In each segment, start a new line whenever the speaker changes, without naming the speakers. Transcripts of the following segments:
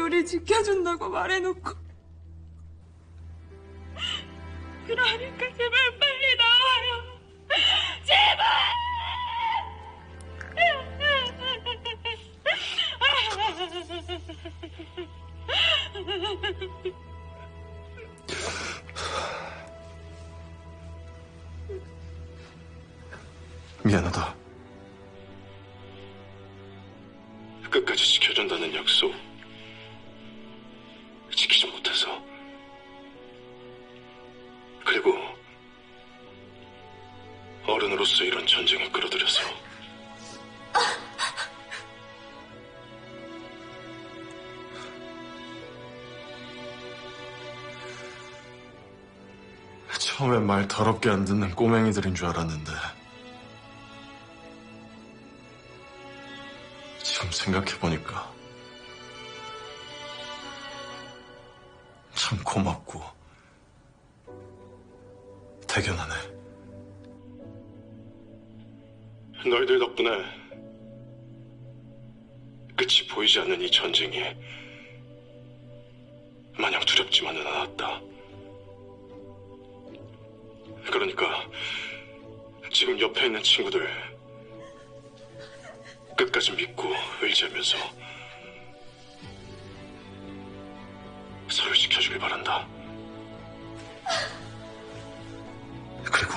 우리 지켜준다고 말해놓고. 그러니까 제발 빨리 나와요. 제발!
미안하다. 끝까지 지켜준다는 약속 지키지 못해서. 그리고 어른으로서 이런 전쟁에 끌어들여서. 처음엔 말 더럽게 안 듣는 꼬맹이들인 줄 알았는데 지금 생각해보니까 참 고맙고 대견하네. 너희들 덕분에 끝이 보이지 않는 이 전쟁이 마냥 두렵지만은 않았다. 그러니까 지금 옆에 있는 친구들 끝까지 믿고 의지하면서 서로 지켜주길 바란다. 그리고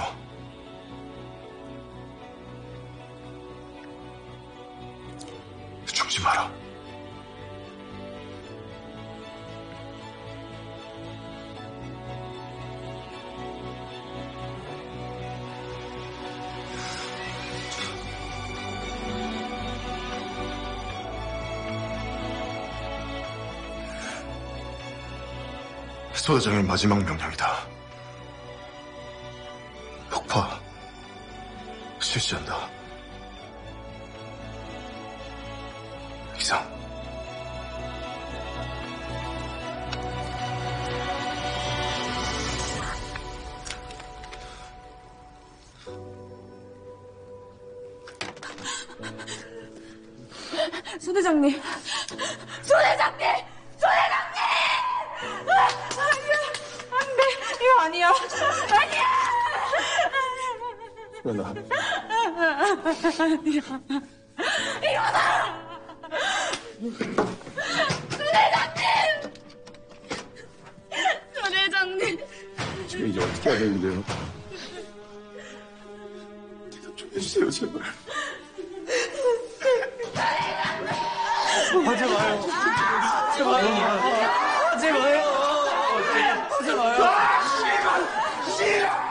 죽지 마라. 소대장의 마지막 명령이다. 폭파 실시한다. 이상.
소대장님! 소대장님! 소대장님! 안 돼! 이거 아니야! 아니야!
소연아.
아니야. 이거다! 소대장님! 소대장님!
지금 이제 어떻게 해야 되는데요? 대답 좀 해주세요, 제발. 하지 마요. 하지 마요. 하지 마요. 하지 마요. 싫어.